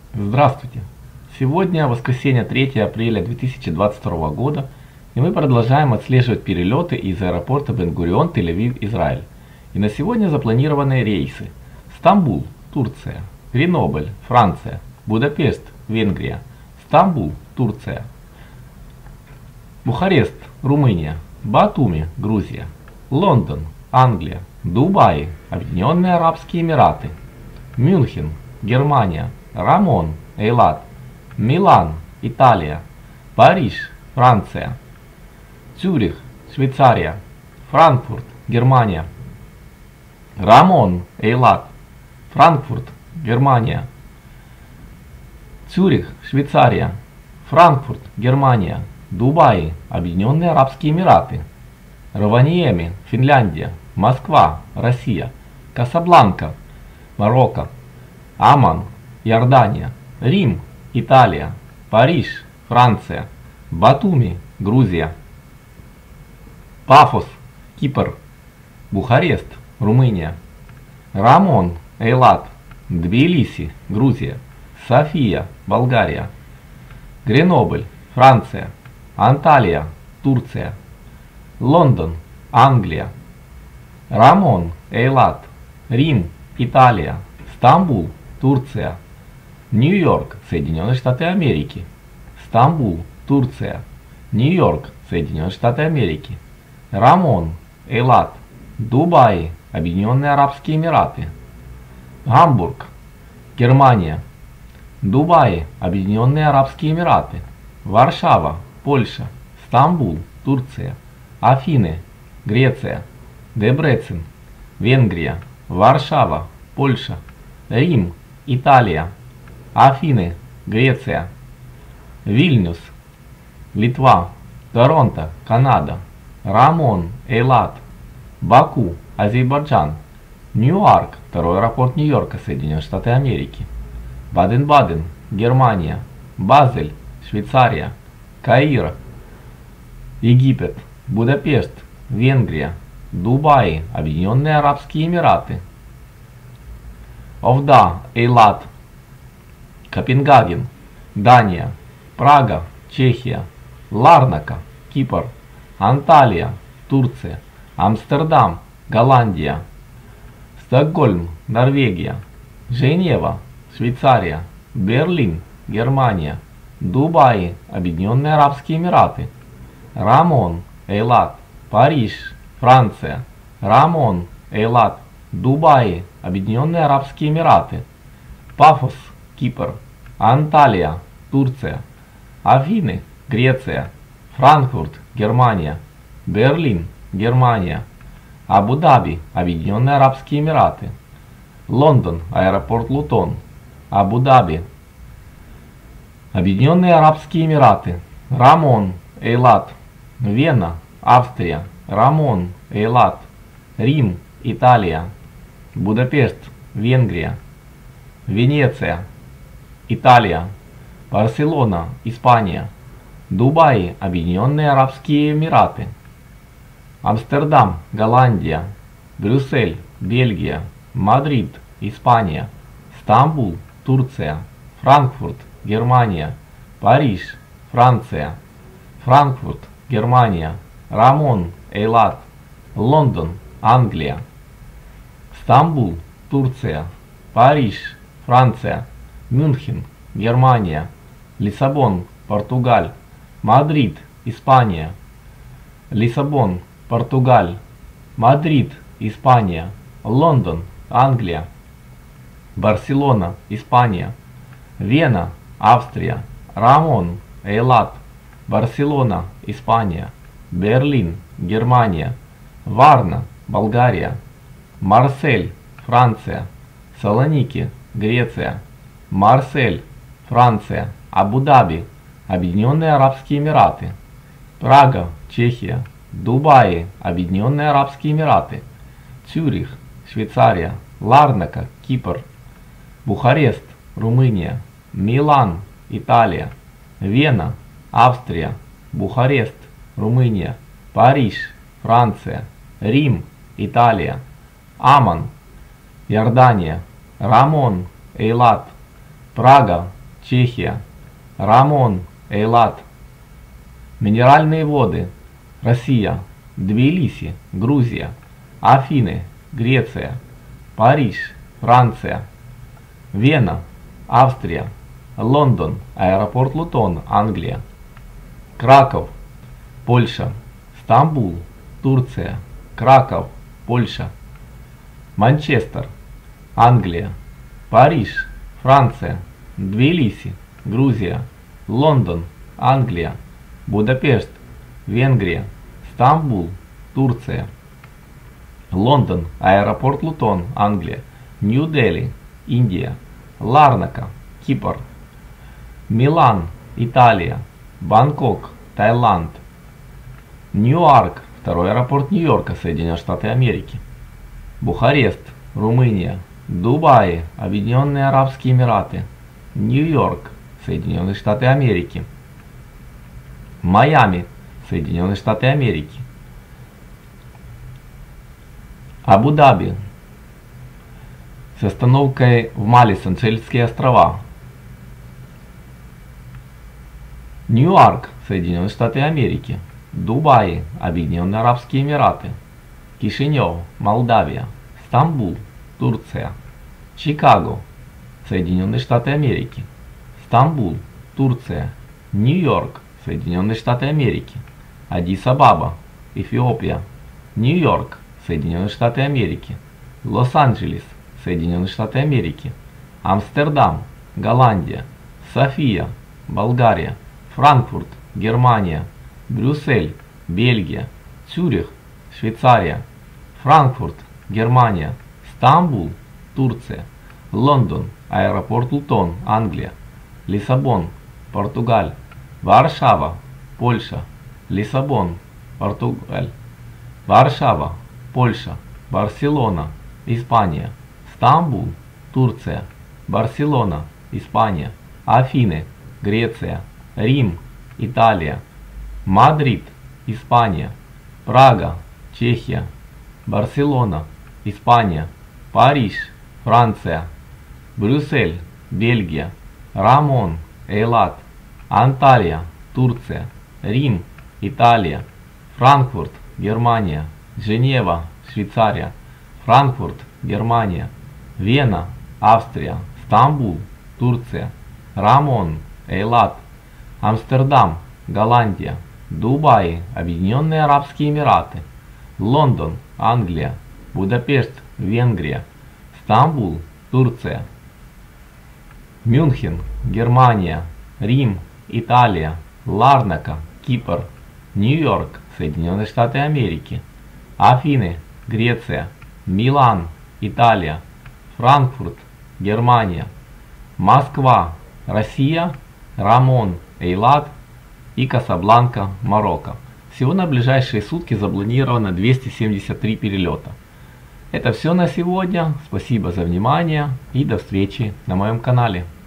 Здравствуйте! Сегодня воскресенье 3 апреля 2022 года, и мы продолжаем отслеживать перелеты из аэропорта Бен-Гурион, Тель-Авив, Израиль. И на сегодня запланированы рейсы: Стамбул, Турция; Гренобль, Франция; Будапешт, Венгрия; Стамбул, Турция; Бухарест, Румыния; Батуми, Грузия; Лондон, Англия; Дубай, Объединенные Арабские Эмираты; Мюнхен, Германия; Рамон, Эйлат; Милан, Италия; Париж, Франция; Цюрих, Швейцария; Франкфурт, Германия; Рамон, Эйлат; Франкфурт, Германия; Цюрих, Швейцария; Франкфурт, Германия; Дубай, Объединенные Арабские Эмираты; Раваньеми, Финляндия; Москва, Россия; Касабланка, Марокко; Амман, Иордания; Рим, Италия; Париж, Франция; Батуми, Грузия; Пафос, Кипр; Бухарест, Румыния; Рамон, Эйлат; Тбилиси, Грузия; София, Болгария; Гренобль, Франция; Анталия, Турция; Лондон, Англия; Рамон, Эйлат; Рим, Италия; Стамбул, Турция; Нью-Йорк, Соединенные Штаты Америки; Стамбул, Турция; Нью-Йорк, Соединенные Штаты Америки; Рамон, Эйлат; Дубай, Объединенные Арабские Эмираты; Гамбург, Германия; Дубай, Объединенные Арабские Эмираты; Варшава, Польша; Стамбул, Турция; Афины, Греция; Дебрецен, Венгрия; Варшава, Польша; Рим, Италия; Афины, Греция; Вильнюс, Литва; Торонто, Канада; Рамон, Эйлат; Баку, Азербайджан; Ньюарк, второй аэропорт Нью-Йорка, Соединенные Штаты Америки; Баден-Баден, Германия; Базель, Швейцария; Каир, Египет; Будапешт, Венгрия; Дубай, Объединенные Арабские Эмираты; Овда, Эйлат; Копенгаген, Дания; Прага, Чехия; Ларнака, Кипр; Анталия, Турция; Амстердам, Голландия; Стокгольм, Норвегия; Женева, Швейцария; Берлин, Германия; Дубай, Объединенные Арабские Эмираты; Рамон, Эйлат; Париж, Франция; Рамон, Эйлат; Дубай, Объединенные Арабские Эмираты; Пафос, Кипр; Анталия, Турция; Афины, Греция; Франкфурт, Германия; Берлин, Германия; Абу-Даби, Объединенные Арабские Эмираты; Лондон, аэропорт Лутон; Абу-Даби, Объединенные Арабские Эмираты; Рамон, Эйлат; Вена, Австрия; Рамон, Эйлат; Рим, Италия; Будапешт, Венгрия; Венеция, Италия; Барселона, Испания; Дубай, Объединенные Арабские Эмираты; Амстердам, Голландия; Брюссель, Бельгия; Мадрид, Испания; Стамбул, Турция; Франкфурт, Германия; Париж, Франция; Франкфурт, Германия; Рамон, Эйлат; Лондон, Англия; Стамбул, Турция; Париж, Франция; Мюнхен, Германия; Лиссабон, Португаль; Мадрид, Испания; Лиссабон, Португаль; Мадрид, Испания; Лондон, Англия; Барселона, Испания; Вена, Австрия; Рамон, Эйлат; Барселона, Испания; Берлин, Германия; Варна, Болгария; Марсель, Франция; Салоники, Греция; Марсель, Франция; Абу-Даби, Объединенные Арабские Эмираты; Прага, Чехия; Дубай, Объединенные Арабские Эмираты; Цюрих, Швейцария; Ларнака, Кипр; Бухарест, Румыния; Милан, Италия; Вена, Австрия; Бухарест, Румыния; Париж, Франция; Рим, Италия; Амман, Иордания; Рамон, Эйлат; Прага, Чехия. Рамон, Эйлат. Минеральные воды. Россия. Тбилиси, Грузия. Афины, Греция. Париж, Франция. Вена, Австрия. Лондон, аэропорт Лутон, Англия. Краков, Польша. Стамбул, Турция. Краков, Польша. Манчестер, Англия. Париж, Франция. Тбилиси, Грузия. Лондон, Англия. Будапешт, Венгрия. Стамбул, Турция. Лондон, аэропорт Лутон, Англия. Нью-Дели, Индия. Ларнака, Кипр. Милан, Италия. Бангкок, Таиланд. Ньюарк, второй аэропорт Нью-Йорка, Соединенные Штаты Америки. Бухарест, Румыния. Дубай, Объединенные Арабские Эмираты. Нью-Йорк, Соединенные Штаты Америки. Майами, Соединенные Штаты Америки. Абу-Даби с остановкой в Мали, Сейшельские острова. Ньюарк, Соединенные Штаты Америки. Дубай, Объединенные Арабские Эмираты. Кишинев, Молдавия. Стамбул, Турция. Чикаго, Соединенные Штаты Америки. Стамбул, Турция. Нью-Йорк, Соединенные Штаты Америки. Аддис-Абаба, Эфиопия. Нью-Йорк, Соединенные Штаты Америки. Лос-Анджелес, Соединенные Штаты Америки. Амстердам, Голландия. София, Болгария. Франкфурт, Германия. Брюссель, Бельгия. Цюрих, Швейцария. Франкфурт, Германия. Стамбул, Турция. Лондон, аэропорт Лутон, Англия. Лиссабон, Португалия. Варшава, Польша. Лиссабон, Португалия. Варшава, Польша. Барселона, Испания. Стамбул, Турция. Барселона, Испания. Афины, Греция. Рим, Италия. Мадрид, Испания. Прага, Чехия. Барселона, Испания. Париж, Франция. Брюссель, Бельгия. Рамон, Эйлат. Анталия, Турция. Рим, Италия. Франкфурт, Германия. Женева, Швейцария. Франкфурт, Германия. Вена, Австрия. Стамбул, Турция. Рамон, Эйлат. Амстердам, Голландия. Дубай, Объединенные Арабские Эмираты. Лондон, Англия. Будапешт, Венгрия. Стамбул, Турция. Мюнхен, Германия. Рим, Италия. Ларнака, Кипр. Нью-Йорк, Соединенные Штаты Америки. Афины, Греция. Милан, Италия. Франкфурт, Германия. Москва, Россия. Рамон, Эйлат и Касабланка, Марокко. Всего на ближайшие сутки запланировано 273 перелета. Это все на сегодня. Спасибо за внимание и до встречи на моем канале.